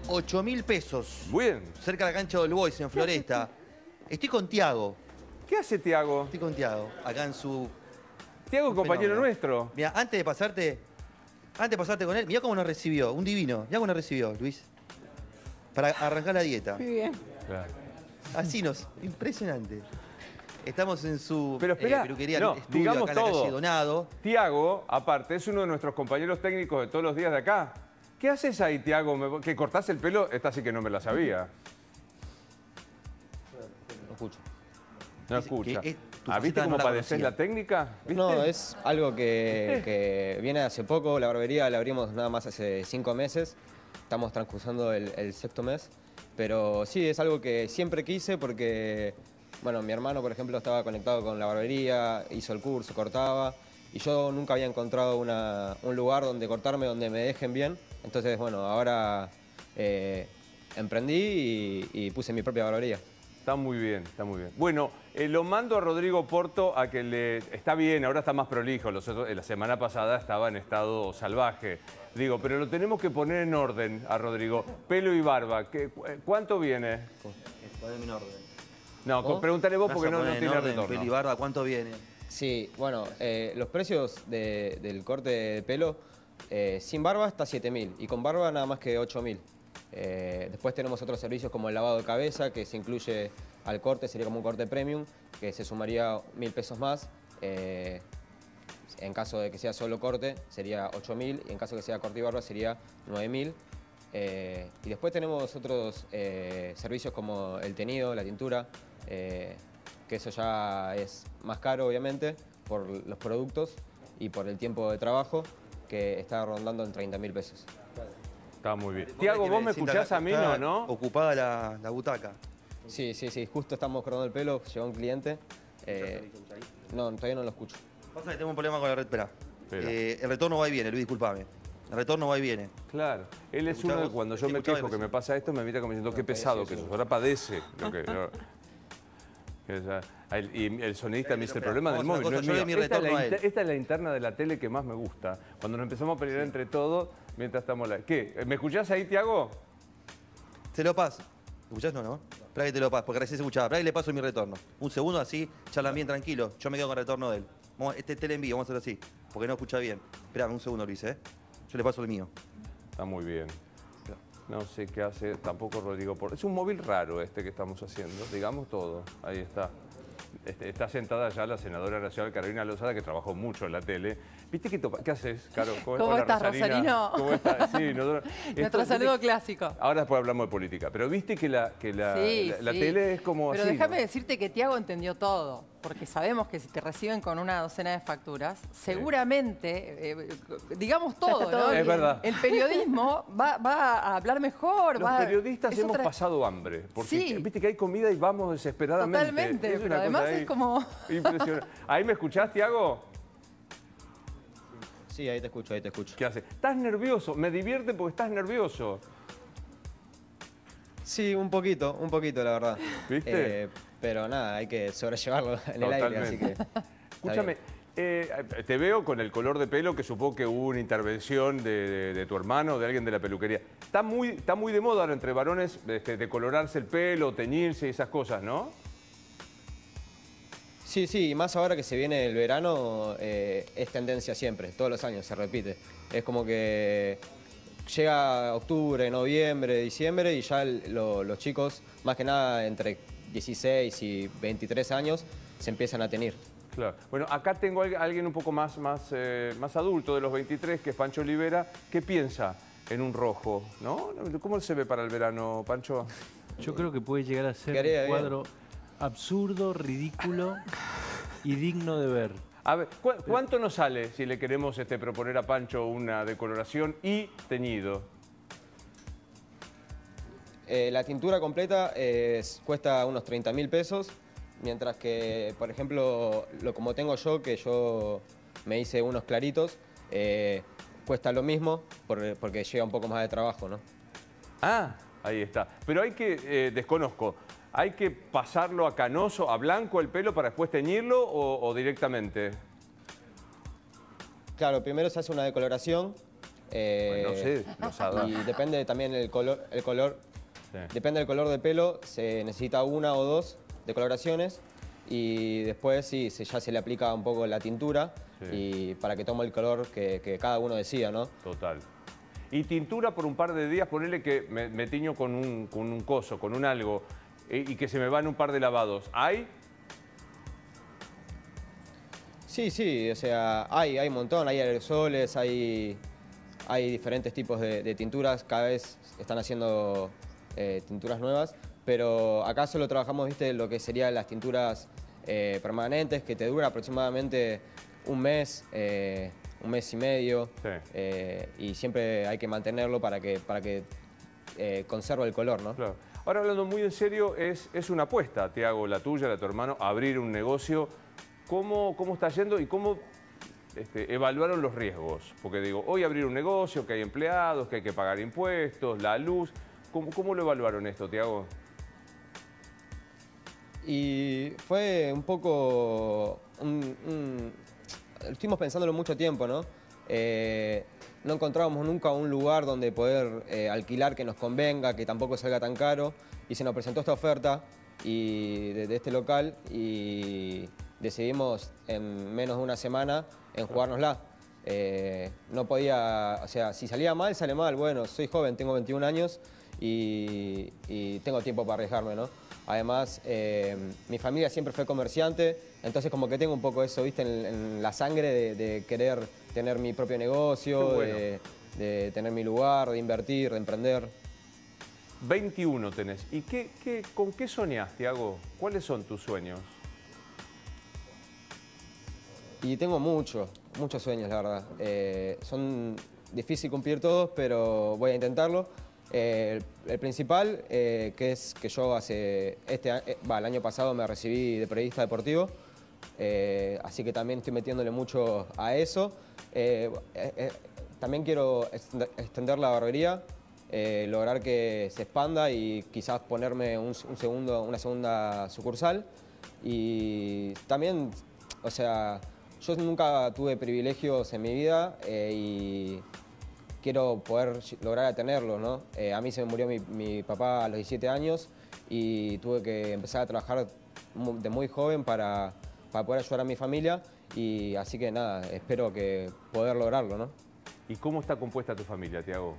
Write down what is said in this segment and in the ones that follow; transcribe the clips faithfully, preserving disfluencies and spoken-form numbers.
ocho mil pesos. Bien. Cerca de la cancha del Boys, en Floresta. Estoy con Tiago. ¿Qué hace Tiago? Estoy con Tiago, acá en su... Tiago, compañero fenómeno. nuestro. Mira, antes de pasarte, antes de pasarte con él, mira cómo nos recibió, un divino. Mira cómo nos recibió, Luis. Para arrancar la dieta. Muy bien. Claro. Así nos, impresionante. Estamos en su Pero espera, eh, peluquería, no, estudio, digamos acá en la todo. calle Donado. Tiago, aparte, es uno de nuestros compañeros técnicos de todos los días de acá. ¿Qué haces ahí, Tiago? ¿Me- ¿Que cortás el pelo? Esta sí que no me la sabía. No escucho. No Dice escucha. que es- tu Ah, ¿viste faceta cómo no la padecés conocía. la técnica? ¿Viste? No, es algo que, ¿Viste? que viene hace poco. La barbería la abrimos nada más hace cinco meses. Estamos transcursando el, el sexto mes. Pero sí, es algo que siempre quise porque, bueno, mi hermano, por ejemplo, estaba conectado con la barbería, hizo el curso, cortaba. Y yo nunca había encontrado una- un lugar donde cortarme, donde me dejen bien. Entonces, bueno, ahora eh, emprendí y, y puse mi propia barbería. Está muy bien, está muy bien. Bueno, eh, lo mando a Rodrigo Porto a que le... Está bien, ahora está más prolijo. Los otros- la semana pasada estaba en estado salvaje. Digo, pero lo tenemos que poner en orden a Rodrigo. Pelo y barba, ¿qué- cu- ¿cuánto viene? Poneme en orden. No, ¿Cómo? pregúntale vos Vas porque a no, no poner en tiene orden, retorno. Peli Barba, ¿cuánto viene? Sí, bueno, eh, los precios de- del corte de pelo, eh, sin barba está siete mil y con barba nada más que ocho mil. Eh, después tenemos otros servicios como el lavado de cabeza, que se incluye al corte, sería como un corte premium, que se sumaría mil pesos más. Eh, en caso de que sea solo corte, sería ocho mil, y en caso de que sea corte y barba, sería nueve mil. Eh, y después tenemos otros eh, servicios como el tenido, la tintura, eh, que eso ya es más caro, obviamente, por los productos y por el tiempo de trabajo, que está rondando en treinta mil pesos. Está muy bien. Tiago, ¿vos me sienta escuchás acá, a mí, está no, no? Ocupada la, la butaca. Sí, sí, sí, justo estamos cortando el pelo, llegó un cliente. Eh, no, todavía no lo escucho. Pasa que tengo un problema con la red, espera. Espera. Eh, el retorno va y viene, Luis, disculpame. El retorno va y viene. Claro. Él es ¿Escuchás uno que vos? cuando yo ¿Sí me escuchás quejo que vos? me pasa esto, me mira como diciendo qué pesado que sos. Ahora padece lo que... no. Que ya- el- y el sonidista me dice, el problema del Vamos a móvil hacer no es una cosa, yo mío. doy mi Esta es, retorno la a él. inter- esta es la interna de la tele que más me gusta. Cuando nos empezamos a pelear entre todos mientras estamos... La... ¿Qué? ¿Me escuchás ahí, Tiago? Te lo paso. ¿Escuchás? No, no. Espera que te lo paso, porque recién se escuchaba. Espera que le paso mi retorno. Un segundo así, charlan bien tranquilo. Yo me quedo con el retorno de él. Vamos, este te le envío, vamos a hacerlo así. Porque no escucha bien. Espera un segundo, Luis, ¿eh? Yo le paso el mío. Está muy bien. No sé qué hace tampoco Rodrigo Porto. Es un móvil raro este que estamos haciendo, digamos todo. Ahí está. Este, está sentada ya la senadora nacional Carolina Lozada, que trabajó mucho en la tele. ¿Viste qué, topa- qué haces, Caro? ¿Cómo Hola, estás, Rosarina. Rosarino? ¿Cómo estás? Sí, nosotros- Nuestro esto- saludo viste- clásico. Ahora después hablamos de política. Pero viste que la, que la, Sí, la, la sí. tele es como Pero así, déjame ¿no? decirte que Tiago entendió todo, porque sabemos que si te reciben con una docena de facturas, seguramente, eh, digamos todo, está todo ¿no? Es El- verdad. El periodismo va, va a hablar mejor. Los va, periodistas es hemos otra- pasado hambre. Porque Sí. viste que hay comida y vamos desesperadamente. Totalmente, Es pero una cosa además ahí es como... impresionante. ¿Ahí me escuchás, Tiago? Sí, ahí te escucho, ahí te escucho. ¿Qué hace? Estás nervioso. Me divierte porque estás nervioso. Sí, un poquito, un poquito, la verdad. ¿Viste? Eh, pero nada, hay que sobrellevarlo en el aire, así que... está Escúchame, bien. eh, te veo con el color de pelo que supongo que hubo una intervención de, de- de tu hermano o de alguien de la peluquería. Está muy, está muy de moda ahora entre varones este, de colorarse el pelo, teñirse y esas cosas, ¿no? Sí, sí, y más ahora que se viene el verano, eh, es tendencia siempre, todos los años se repite. Es como que llega octubre, noviembre, diciembre y ya el- lo- los chicos, más que nada entre dieciséis y veintitrés años, se empiezan a teñir. Claro. Bueno, acá tengo a alguien un poco más, más, eh, más adulto, de los veintitrés, que es Pancho Olivera. ¿Qué piensa en un rojo? ¿No? ¿Cómo se ve para el verano, Pancho? Yo creo que puede llegar a ser Quedaría un bien. cuadro absurdo, ridículo y digno de ver. A ver, ¿cu- ¿cuánto nos sale si le queremos este, proponer a Pancho una decoloración y teñido? Eh, la tintura completa eh, es- cuesta unos treinta mil pesos, mientras que, por ejemplo, lo como tengo yo, que yo me hice unos claritos, eh, cuesta lo mismo por- porque lleva un poco más de trabajo, ¿no? Ah, ahí está. Pero hay que, eh, desconozco, ¿hay que pasarlo a canoso, a blanco el pelo para después teñirlo o, o directamente? Claro, primero se hace una decoloración, Eh, Pues no sé, los adapta. Y depende también el color, el color, Sí. depende del color de pelo, se necesita una o dos decoloraciones y después sí, se, ya se le aplica un poco la tintura Sí. y para que tome el color que, que cada uno decida, ¿no? Total. Y tintura por un par de días, ponerle que me, me tiño con un, con un coso, con un algo, eh, y que se me van un par de lavados. ¿Hay? Sí, sí, o sea, hay, hay un montón, hay aerosoles, hay, hay diferentes tipos de, de tinturas, cada vez están haciendo eh, tinturas nuevas, pero acá solo trabajamos, viste, lo que serían las tinturas eh, permanentes, que te dura aproximadamente un mes, eh, un mes y medio, Sí. eh, y siempre hay que mantenerlo para que, para que eh, conserve el color, ¿no? Claro. Ahora, hablando muy en serio, es, es una apuesta, Tiago, la tuya, la de tu hermano, abrir un negocio. ¿Cómo, cómo está yendo y cómo este, evaluaron los riesgos? Porque digo, hoy abrir un negocio, que hay empleados, que hay que pagar impuestos, la luz. ¿Cómo, cómo lo evaluaron esto, Tiago? Y fue un poco... un- un- estuvimos pensándolo mucho tiempo, ¿no? Eh, no encontrábamos nunca un lugar donde poder eh, alquilar que nos convenga, que tampoco salga tan caro. Y se nos presentó esta oferta y de, de este local y decidimos en menos de una semana en jugárnosla. Eh, no podía, o sea, si salía mal, sale mal. Bueno, soy joven, tengo veintiún años y, y tengo tiempo para arriesgarme, ¿no? Además, eh, mi familia siempre fue comerciante, entonces como que tengo un poco eso, ¿viste? En, en la sangre de, de querer tener mi propio negocio, Qué bueno. de, de tener mi lugar, de invertir, de emprender. veintiuno tenés. ¿Y qué, qué, con qué soñás, Tiago? ¿Cuáles son tus sueños? Y tengo muchos, muchos sueños, la verdad. Eh, son difíciles cumplir todos, pero voy a intentarlo. Eh, el, el principal, eh, que es que yo hace, este, a- eh, va, el año pasado me recibí de periodista deportivo, eh, así que también estoy metiéndole mucho a eso. Eh, eh, eh, también quiero extend- extender la barbería, eh, lograr que se expanda y quizás ponerme un, un segundo, una segunda sucursal. Y también, o sea, yo nunca tuve privilegios en mi vida eh, y quiero poder ll- lograr tenerlos, ¿no? Eh, a mí se me murió mi, mi papá a los diecisiete años y tuve que empezar a trabajar mu- de muy joven para, para poder ayudar a mi familia y así que nada, espero que poder lograrlo, ¿no? ¿Y cómo está compuesta tu familia, Tiago?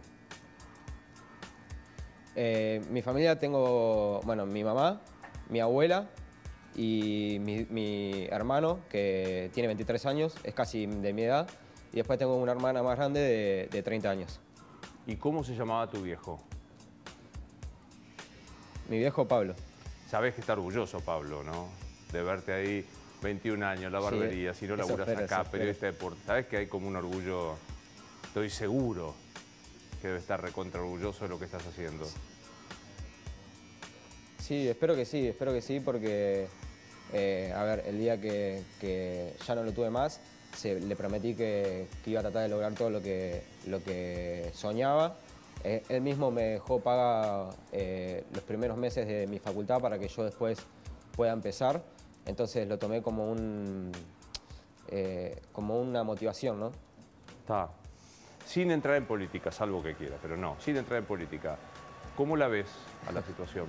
Eh, mi familia tengo, bueno, mi mamá, mi abuela y mi, mi hermano, que tiene veintitrés años, es casi de mi edad, y después tengo una hermana más grande de, de treinta años. ¿Y cómo se llamaba tu viejo? Mi viejo Pablo. Sabés que está orgulloso, Pablo, ¿no? De verte ahí, veintiún años, la Sí, barbería, si no eso laburas espero, acá, eso espero. periodista de deporte. Sabés que hay como un orgullo, estoy seguro que debe estar recontra orgulloso de lo que estás haciendo. Sí, espero que sí, espero que sí, porque, eh, a ver, el día que, que ya no lo tuve más, se- le prometí que, que iba a tratar de lograr todo lo que, lo que soñaba. Eh, él mismo me dejó paga eh, los primeros meses de mi facultad para que yo después pueda empezar. Entonces lo tomé como, un, eh, como una motivación, ¿no? Está. Sin entrar en política, salvo que quiera, pero no, sin entrar en política. ¿Cómo la ves a la situación?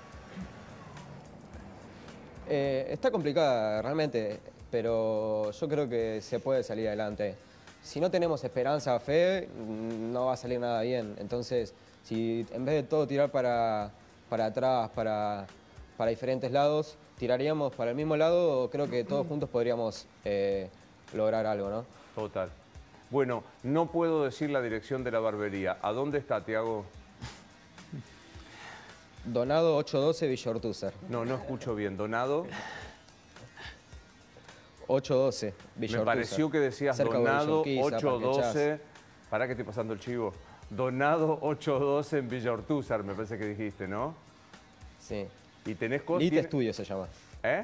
Eh, está complicada realmente, pero yo creo que se puede salir adelante. Si no tenemos esperanza, fe, mm, no va a salir nada bien. Entonces, si en vez de todo tirar para, para atrás, para, para diferentes lados, tiraríamos para el mismo lado, creo que todos juntos podríamos eh, lograr algo, ¿no? Total. Bueno, no puedo decir la dirección de la barbería. ¿A dónde está, Tiago? Donado ochocientos doce Villa Ortúzar. No, no escucho bien. ¿Donado? ochocientos doce Villa Me Ortúzar. pareció que decías Cerca de donado Villa Urquiza, ochocientos Parque Chas. doce. Pará que estoy pasando el chivo. Donado ochocientos doce en Villa Ortúzar, me parece que dijiste, ¿no? Sí. Y tenés cosas. Lit Estudio se llama. ¿Eh?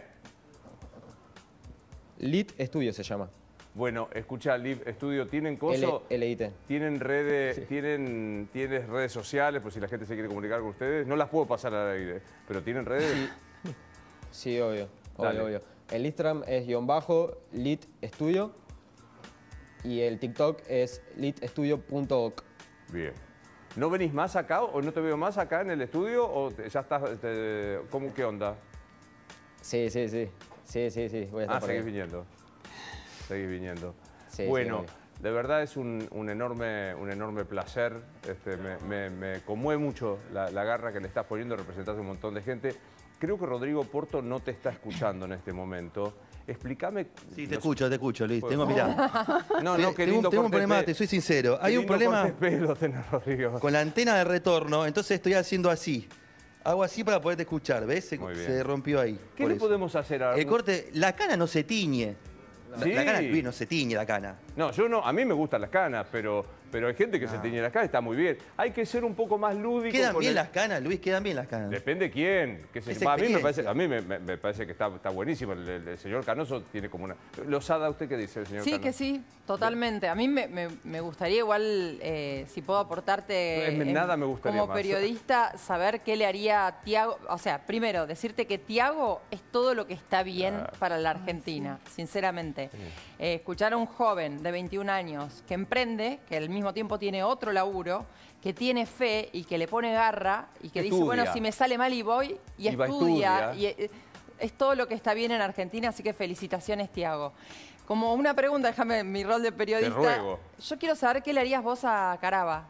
Lit Estudio se llama. Bueno, escucha, Liv Estudio, ¿tienen cosas? L I T. ¿Tienen redes, tienen, ¿tienes redes sociales por si la gente se quiere comunicar con ustedes? No las puedo pasar al aire, pero ¿tienen redes? Sí, obvio, Dale. obvio, obvio. El Instagram es guión bajo, Lit Estudio. y el TikTok es litstudio punto oc. Bien. ¿No venís más acá o no te veo más acá en el estudio o te- ya estás, te- ¿cómo, qué onda? Sí, sí, sí. Sí, sí, sí. Voy a estar Ah, por seguís ahí. viniendo. Seguís viniendo. Sí, bueno, sí, obvio. de verdad es un, un enorme, un enorme placer. Este, me, me- me conmueve mucho la, la garra que le estás poniendo, representás a un montón de gente. Creo que Rodrigo Porto no te está escuchando en este momento. Explícame... Sí, te los- escucho, te escucho, Luis. Pues- Tengo, mirá. No, no, qué tengo, lindo un- tengo un corte de problema, pe- te soy sincero. qué Hay un lindo problema corte de pelo tenés, Rodrigo. con la antena de retorno, entonces estoy haciendo así. Hago así para poderte escuchar, ¿ves? Se, Muy bien. se rompió ahí. ¿Qué por le eso. podemos hacer a... El corte, la cana no se tiñe. La, Sí. la cana, Luis, no se tiñe la cana. No, yo no, a mí me gustan las canas, pero, pero hay gente que se tiñe las canas, está muy bien. Hay que ser un poco más lúdico. Quedan con bien el- las canas, Luis, quedan bien las canas. Depende quién. Que se- Es a mí, me experiencia. parece, a mí me, me- me parece que está, está buenísimo. El, el- el señor Canoso tiene como una... ¿Losada usted qué dice, el señor Sí, Canoso? que sí, totalmente. A mí me, me- me gustaría igual, eh, si puedo aportarte No, es- nada me gustaría como más. periodista, saber qué le haría a Tiago. O sea, primero, decirte que Tiago es todo lo que está bien para la Argentina, sinceramente. Eh, escuchar a un joven de veintiún años que emprende, que al mismo tiempo tiene otro laburo, que tiene fe y que le pone garra y que dice, Estudia. bueno, si me sale mal y voy, y, Y va, estudia. estudia. Y, eh, es todo lo que está bien en Argentina, así que felicitaciones, Tiago. Como una pregunta, déjame mi rol de periodista. ruego. Yo quiero saber qué le harías vos a Caraba.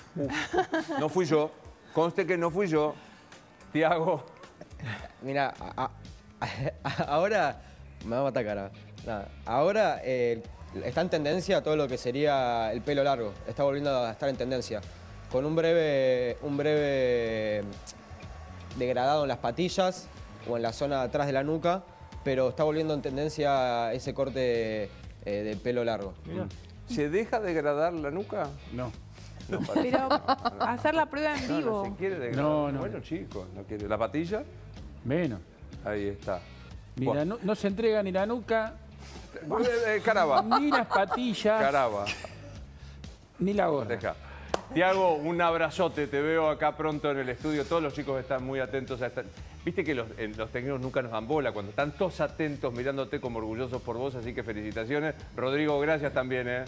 No fui yo. Conste que no fui yo. Tiago. Mira, a- a- ahora me va a matar cara. Nada, ahora eh, está en tendencia todo lo que sería el pelo largo. Está volviendo a estar en tendencia. Con un breve, un breve degradado en las patillas o en la zona de atrás de la nuca, pero está volviendo en tendencia ese corte eh, de pelo largo. ¿Se deja degradar la nuca? No. No, parece. Pero hacer la prueba en No, vivo. no se quiere degradar. No, no. Bueno, chicos, no quiere. ¿La patilla? Menos. Ahí está. Ni Buah. la nu- no se entrega ni la nuca, Eh, eh, Caraba. ni las patillas, Caraba. ni la gorra. Deja. Tiago, un abrazote, te veo acá pronto en el estudio. Todos los chicos están muy atentos a esta... Viste que los, en- los técnicos nunca nos dan bola, cuando están todos atentos mirándote como orgullosos por vos, así que felicitaciones. Rodrigo, gracias también, ¿eh?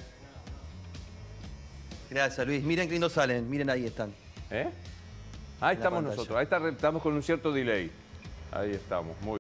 Gracias, Luis. Miren qué lindo salen. Miren, ahí están. ¿Eh? Ahí En la estamos pantalla. nosotros, ahí está- estamos con un cierto delay. Ahí estamos, muy